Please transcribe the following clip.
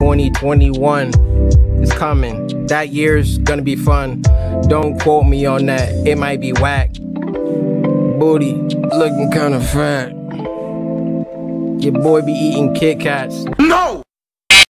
2021 is coming. That year's gonna be fun. Don't quote me on that, it might be whack. Booty looking kinda fat. Your boy be eating Kit Kats. No!